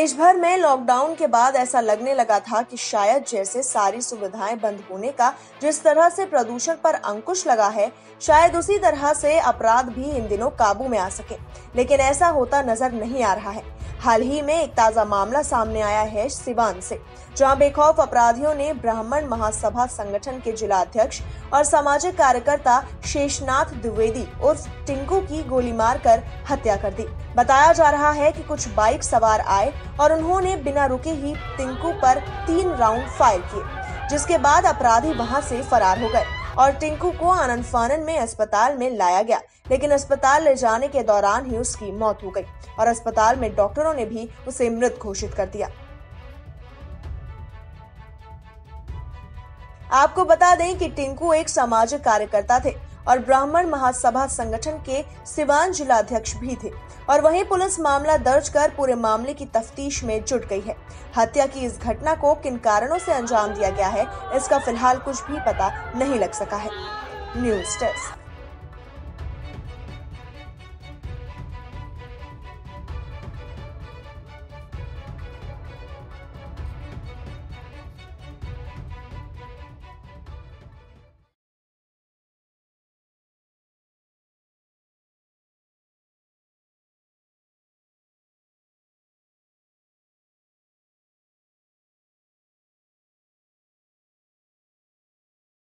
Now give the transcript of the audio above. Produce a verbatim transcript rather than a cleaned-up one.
देश भर में लॉकडाउन के बाद ऐसा लगने लगा था कि शायद जैसे सारी सुविधाएं बंद होने का जिस तरह से प्रदूषण पर अंकुश लगा है, शायद उसी तरह से अपराध भी इन दिनों काबू में आ सके। लेकिन ऐसा होता नजर नहीं आ रहा है। हाल ही में एक ताजा मामला सामने आया है सिवान से, जहां बेखौफ अपराधियों ने ब्राह्मण महासभा संगठन के जिला अध्यक्ष और सामाजिक कार्यकर्ता शेषनाथ द्विवेदी उर्फ टिंकू की गोली मारकर हत्या कर दी। बताया जा रहा है कि कुछ बाइक सवार आए और उन्होंने बिना रुके ही टिंकू पर तीन राउंड फायर किए, जिसके बाद अपराधी वहां से फरार हो गए और टिंकू को आनंद फानन में अस्पताल में लाया गया। लेकिन अस्पताल ले जाने के दौरान ही उसकी मौत हो गई और अस्पताल में डॉक्टरों ने भी उसे मृत घोषित कर दिया। आपको बता दें कि टिंकू एक सामाजिक कार्यकर्ता थे और ब्राह्मण महासभा संगठन के सिवान जिला अध्यक्ष भी थे और वहीं पुलिस मामला दर्ज कर पूरे मामले की तफ्तीश में जुट गई है। हत्या की इस घटना को किन कारणों से अंजाम दिया गया है, इसका फिलहाल कुछ भी पता नहीं लग सका है। News desk.